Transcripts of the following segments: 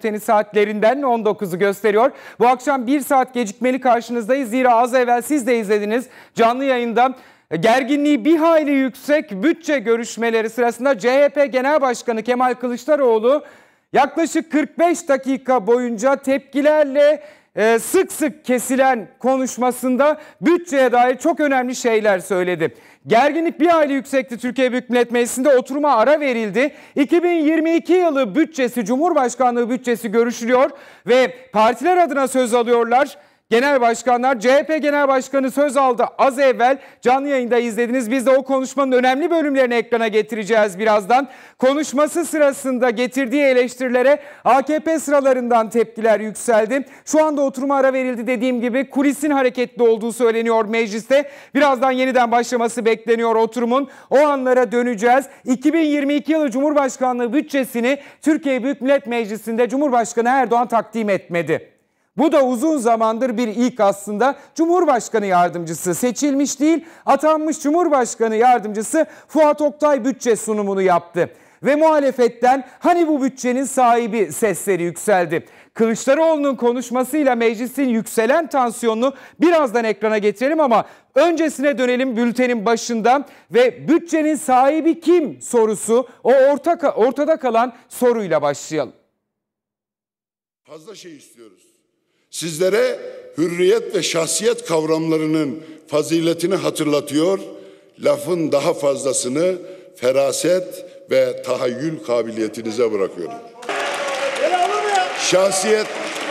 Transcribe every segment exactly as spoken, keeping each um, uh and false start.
bülteni saatlerinden on dokuzu gösteriyor. Bu akşam bir saat gecikmeli karşınızdayız. Zira az evvel siz de izlediniz canlı yayında. Gerginliği bir hayli yüksek bütçe görüşmeleri sırasında C H P Genel Başkanı Kemal Kılıçdaroğlu yaklaşık kırk beş dakika boyunca tepkilerle e, sık sık kesilen konuşmasında bütçeye dair çok önemli şeyler söyledi. Gerginlik bir hayli yüksekti. Türkiye Büyük Millet Meclisi'nde oturuma ara verildi. iki bin yirmi iki yılı bütçesi, Cumhurbaşkanlığı bütçesi görüşülüyor ve partiler adına söz alıyorlar. Genel başkanlar, C H P Genel Başkanı söz aldı az evvel, canlı yayında izlediniz. Biz de o konuşmanın önemli bölümlerini ekrana getireceğiz birazdan. Konuşması sırasında getirdiği eleştirilere A K P sıralarından tepkiler yükseldi. Şu anda oturuma ara verildi, dediğim gibi kulisin hareketli olduğu söyleniyor mecliste. Birazdan yeniden başlaması bekleniyor oturumun. O anlara döneceğiz. iki bin yirmi iki yılı Cumhurbaşkanlığı bütçesini Türkiye Büyük Millet Meclisi'nde Cumhurbaşkanı Erdoğan takdim etmedi. Bu da uzun zamandır bir ilk aslında. Cumhurbaşkanı yardımcısı seçilmiş değil, atanmış Cumhurbaşkanı yardımcısı Fuat Oktay bütçe sunumunu yaptı. Ve muhalefetten hani bu bütçenin sahibi sesleri yükseldi. Kılıçdaroğlu'nun konuşmasıyla meclisin yükselen tansiyonunu birazdan ekrana getirelim ama öncesine dönelim bültenin başında ve bütçenin sahibi kim sorusu, o orta, ortada kalan soruyla başlayalım. Fazla şey istiyoruz. Sizlere hürriyet ve şahsiyet kavramlarının faziletini hatırlatıyor, lafın daha fazlasını feraset ve tahayyül kabiliyetinize bırakıyorum. Şahsiyet...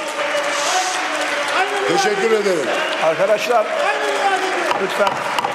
Teşekkür ederim. Arkadaşlar, lütfen.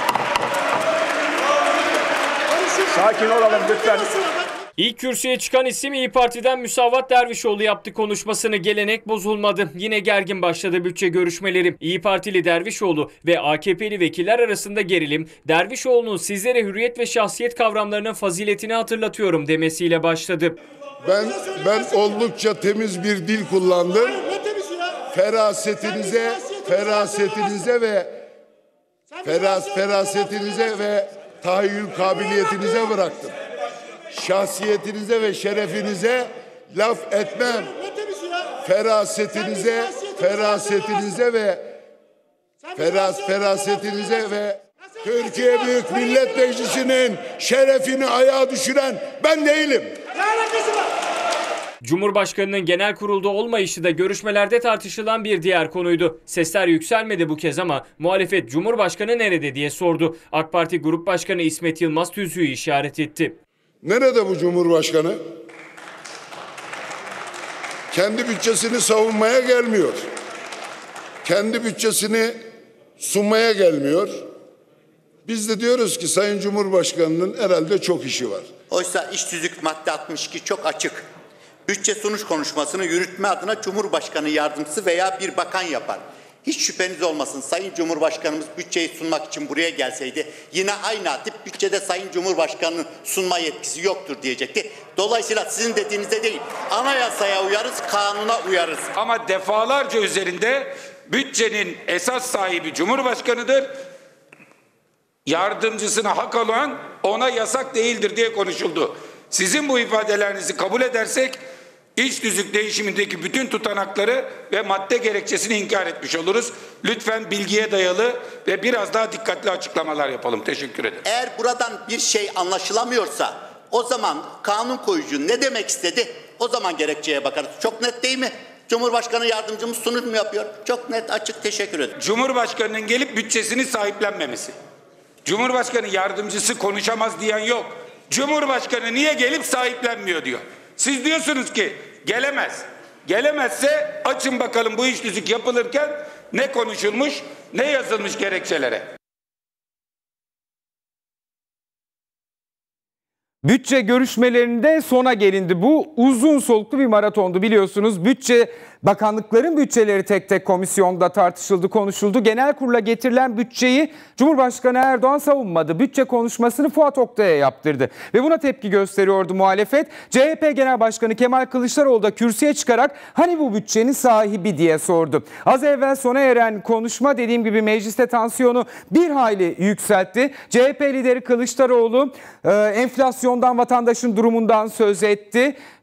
Sakin olalım lütfen. İlk kürsüye çıkan isim İYİ Parti'den Müsavat Dervişoğlu yaptı konuşmasını. Gelenek bozulmadı. Yine gergin başladı bütçe görüşmeleri. İYİ Partili Dervişoğlu ve A K P'li vekiller arasında gerilim, Dervişoğlu'nun sizlere hürriyet ve şahsiyet kavramlarının faziletini hatırlatıyorum demesiyle başladı. Ben ben oldukça temiz bir dil kullandım. Ferasetinize, ferasetinize ve feras, ferasetinize ve tahayyül kabiliyetinize bıraktım. Şahsiyetinize ve şerefinize laf etmem. Ferasetinize, ferasetinize ve feras, ferasetinize ve Türkiye Büyük Millet Meclisi'nin şerefini ayağa düşüren ben değilim. Cumhurbaşkanının genel kurulda olmayışı da görüşmelerde tartışılan bir diğer konuydu. Sesler yükselmedi bu kez ama muhalefet Cumhurbaşkanı nerede diye sordu. AK Parti Grup Başkanı İsmet Yılmaz tüzüğü işaret etti. Nerede bu Cumhurbaşkanı? Kendi bütçesini savunmaya gelmiyor. Kendi bütçesini sunmaya gelmiyor. Biz de diyoruz ki Sayın Cumhurbaşkanı'nın herhalde çok işi var. Oysa iş tüzük madde altmış iki çok açık. Bütçe sunuş konuşmasını yürütme adına Cumhurbaşkanı yardımcısı veya bir bakan yapar. Hiç şüpheniz olmasın, Sayın Cumhurbaşkanımız bütçeyi sunmak için buraya gelseydi yine aynı tip bütçede Sayın Cumhurbaşkanı'nın sunma yetkisi yoktur diyecekti. Dolayısıyla sizin dediğinizde değil, anayasaya uyarız, kanuna uyarız. Ama defalarca üzerinde bütçenin esas sahibi Cumhurbaşkanı'dır. Yardımcısına hak olan ona yasak değildir diye konuşuldu. Sizin bu ifadelerinizi kabul edersek İç tüzük değişimindeki bütün tutanakları ve madde gerekçesini inkar etmiş oluruz. Lütfen bilgiye dayalı ve biraz daha dikkatli açıklamalar yapalım. Teşekkür ederim. Eğer buradan bir şey anlaşılamıyorsa o zaman kanun koyucu ne demek istedi? O zaman gerekçeye bakarız. Çok net değil mi? Cumhurbaşkanı yardımcımız sunum mu yapıyor? Çok net, açık. Teşekkür ederim. Cumhurbaşkanının gelip bütçesini sahiplenmemesi. Cumhurbaşkanı yardımcısı konuşamaz diyen yok. Cumhurbaşkanı niye gelip sahiplenmiyor diyor. Siz diyorsunuz ki gelemez. Gelemezse açın bakalım bu iş tüzük yapılırken ne konuşulmuş, ne yazılmış gerekçelere. Bütçe görüşmelerinde sona gelindi. Bu uzun soluklu bir maratondu biliyorsunuz. Bütçe bakanlıkların bütçeleri tek tek komisyonda tartışıldı, konuşuldu. Genel kurula getirilen bütçeyi Cumhurbaşkanı Erdoğan savunmadı. Bütçe konuşmasını Fuat Oktay'a yaptırdı ve buna tepki gösteriyordu muhalefet. C H P Genel Başkanı Kemal Kılıçdaroğlu da kürsüye çıkarak hani bu bütçenin sahibi diye sordu. Az evvel sona eren konuşma dediğim gibi mecliste tansiyonu bir hayli yükseltti. C H P lideri Kılıçdaroğlu e, enflasyondan, vatandaşın durumundan söz etti.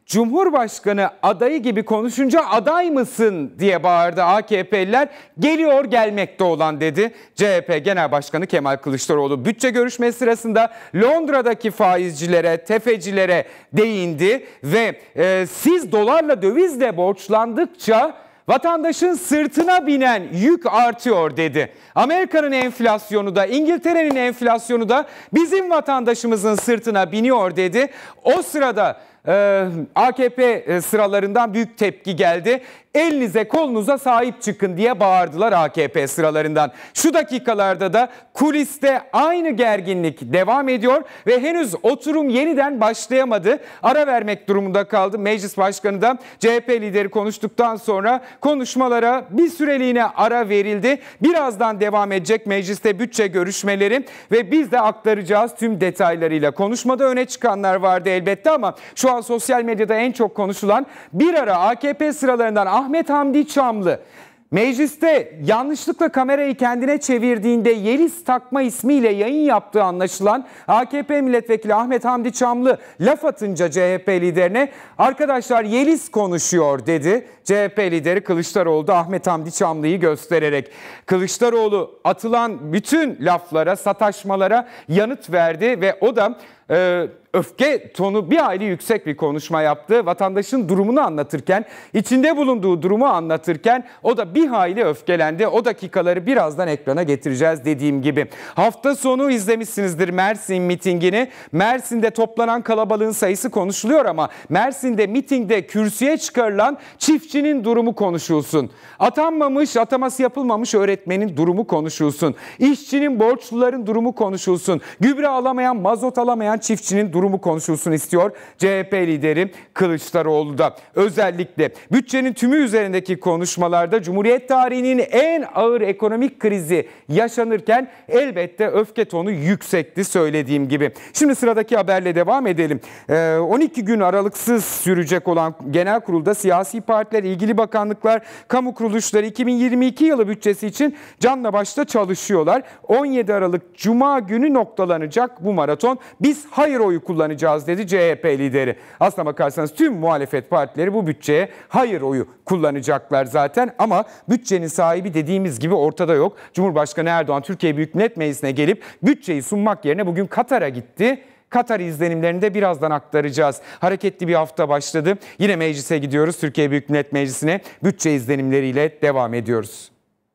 Cumhurbaşkanı adayı gibi konuşunca aday mısın diye bağırdı A K P'liler. Geliyor gelmekte olan dedi C H P Genel Başkanı Kemal Kılıçdaroğlu. Bütçe görüşmesi sırasında Londra'daki faizcilere, tefecilere değindi ve e, siz dolarla dövizle borçlandıkça vatandaşın sırtına binen yük artıyor dedi. Amerika'nın enflasyonu da, İngiltere'nin enflasyonu da bizim vatandaşımızın sırtına biniyor dedi. O sırada e, A K P sıralarından büyük tepki geldi. Elinize kolunuza sahip çıkın diye bağırdılar A K P sıralarından. Şu dakikalarda da kuliste aynı gerginlik devam ediyor ve henüz oturum yeniden başlayamadı. Ara vermek durumunda kaldı. Meclis Başkanı da C H P lideri konuştuktan sonra konuşmalara bir süreliğine ara verildi. Birazdan devam edecek mecliste bütçe görüşmeleri ve biz de aktaracağız tüm detaylarıyla. Konuşmada öne çıkanlar vardı elbette ama şu an sosyal medyada en çok konuşulan bir ara A K P sıralarından Ahmet Hamdi Çamlı mecliste yanlışlıkla kamerayı kendine çevirdiğinde Yeliz Takma ismiyle yayın yaptığı anlaşılan A K P milletvekili Ahmet Hamdi Çamlı laf atınca C H P liderine arkadaşlar Yeliz konuşuyor dedi. C H P lideri Kılıçdaroğlu da Ahmet Hamdi Çamlı'yı göstererek Kılıçdaroğlu atılan bütün laflara, sataşmalara yanıt verdi ve o da e, öfke tonu bir hayli yüksek bir konuşma yaptı. Vatandaşın durumunu anlatırken, içinde bulunduğu durumu anlatırken o da bir hayli öfkelendi. O dakikaları birazdan ekrana getireceğiz dediğim gibi. Hafta sonu izlemişsinizdir Mersin mitingini. Mersin'de toplanan kalabalığın sayısı konuşuluyor ama Mersin'de mitingde kürsüye çıkarılan çiftçinin durumu konuşulsun. Atanmamış, ataması yapılmamış öğretmenin durumu konuşulsun. İşçinin, borçluların durumu konuşulsun. Gübre alamayan, mazot alamayan çiftçinin durumu durumu konuşulsun istiyor C H P lideri Kılıçdaroğlu da. Özellikle bütçenin tümü üzerindeki konuşmalarda Cumhuriyet tarihinin en ağır ekonomik krizi yaşanırken elbette öfke tonu yüksekti söylediğim gibi. Şimdi sıradaki haberle devam edelim. on iki gün aralıksız sürecek olan genel kurulda siyasi partiler, ilgili bakanlıklar, kamu kuruluşları iki bin yirmi iki yılı bütçesi için canla başla çalışıyorlar. on yedi Aralık Cuma günü noktalanacak bu maraton. Biz hayır oyu kullanacağız dedi C H P lideri. Aslına bakarsanız tüm muhalefet partileri bu bütçeye hayır oyu kullanacaklar zaten ama bütçenin sahibi dediğimiz gibi ortada yok. Cumhurbaşkanı Erdoğan Türkiye Büyük Millet Meclisi'ne gelip bütçeyi sunmak yerine bugün Katar'a gitti. Katar izlenimlerini de birazdan aktaracağız. Hareketli bir hafta başladı. Yine meclise gidiyoruz. Türkiye Büyük Millet Meclisi'ne bütçe izlenimleriyle devam ediyoruz.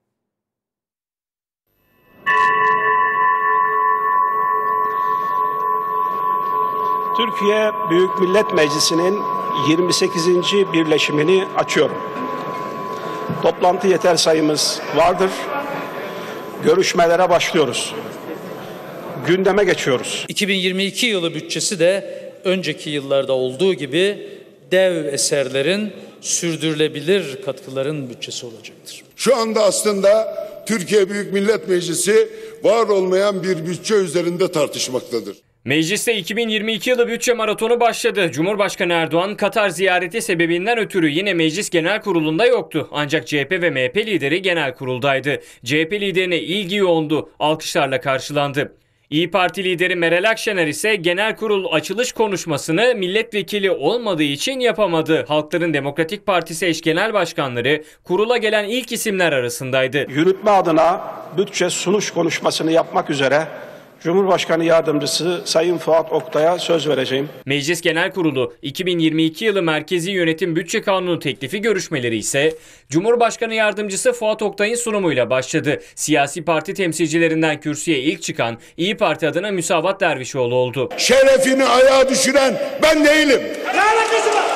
Türkiye Büyük Millet Meclisi'nin yirmi sekizinci birleşimini açıyorum. Toplantı yeter sayımız vardır. Görüşmelere başlıyoruz. Gündeme geçiyoruz. iki bin yirmi iki yılı bütçesi de önceki yıllarda olduğu gibi dev eserlerin, sürdürülebilir katkıların bütçesi olacaktır. Şu anda aslında Türkiye Büyük Millet Meclisi var olmayan bir bütçe üzerinde tartışmaktadır. Mecliste iki bin yirmi iki yılı bütçe maratonu başladı. Cumhurbaşkanı Erdoğan Katar ziyareti sebebinden ötürü yine Meclis Genel Kurulu'nda yoktu. Ancak C H P ve M H P lideri genel kuruldaydı. C H P liderine ilgi yoğundu, alkışlarla karşılandı. İYİ Parti lideri Meral Akşener ise genel kurul açılış konuşmasını milletvekili olmadığı için yapamadı. Halkların Demokratik Partisi eş genel başkanları kurula gelen ilk isimler arasındaydı. Yürütme adına bütçe sunuş konuşmasını yapmak üzere Cumhurbaşkanı Yardımcısı Sayın Fuat Oktay'a söz vereceğim. Meclis Genel Kurulu iki bin yirmi iki yılı Merkezi Yönetim Bütçe Kanunu teklifi görüşmeleri ise Cumhurbaşkanı Yardımcısı Fuat Oktay'ın sunumuyla başladı. Siyasi parti temsilcilerinden kürsüye ilk çıkan İYİ Parti adına Müsavat Dervişoğlu oldu. Şerefini ayağa düşüren ben değilim. Ne alakası var?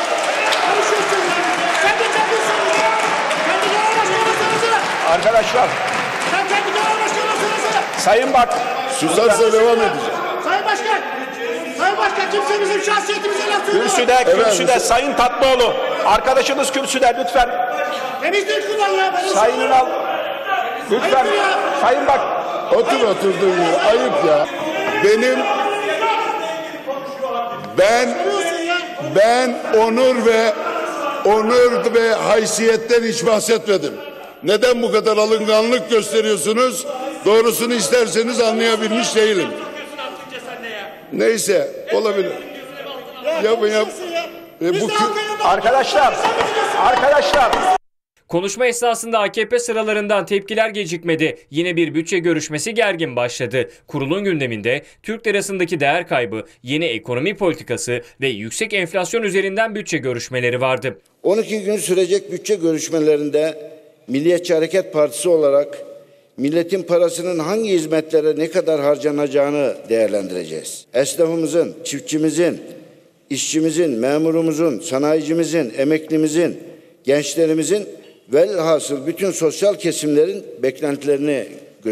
Sen de kendin ya. Kendi genel başkanı Arkadaşlar. Sen kendi genel başkanı Sayın Bak. Susarsa devam edeceğim. Sayın Başkan. Sayın Başkan kimse bizim şahsiyetimize laf söylüyor. Kürsüde, kürsüde evet. Sayın Tatlıoğlu. Arkadaşınız kürsüde lütfen. Temizlik kullan ya. Sayın Ünal. Lütfen. Sayın Bak. Otur oturduğun yere. Ayıp ya. Benim ben ben onur ve onur ve haysiyetten hiç bahsetmedim. Neden bu kadar alınganlık gösteriyorsunuz? Doğrusunu isterseniz anlayabilmiş değilim. Neyse olabilir. Yapın yap. E, Biz bu de kü- halkın yanında Arkadaşlar, Sen bileceksin. arkadaşlar. Konuşma esnasında A K P sıralarından tepkiler gecikmedi. Yine bir bütçe görüşmesi gergin başladı. Kurulun gündeminde Türk lirasındaki değer kaybı, yeni ekonomi politikası ve yüksek enflasyon üzerinden bütçe görüşmeleri vardı. on iki gün sürecek bütçe görüşmelerinde Milliyetçi Hareket Partisi olarak milletin parasının hangi hizmetlere ne kadar harcanacağını değerlendireceğiz. Esnafımızın, çiftçimizin, işçimizin, memurumuzun, sanayicimizin, emeklimizin, gençlerimizin velhasıl bütün sosyal kesimlerin beklentilerini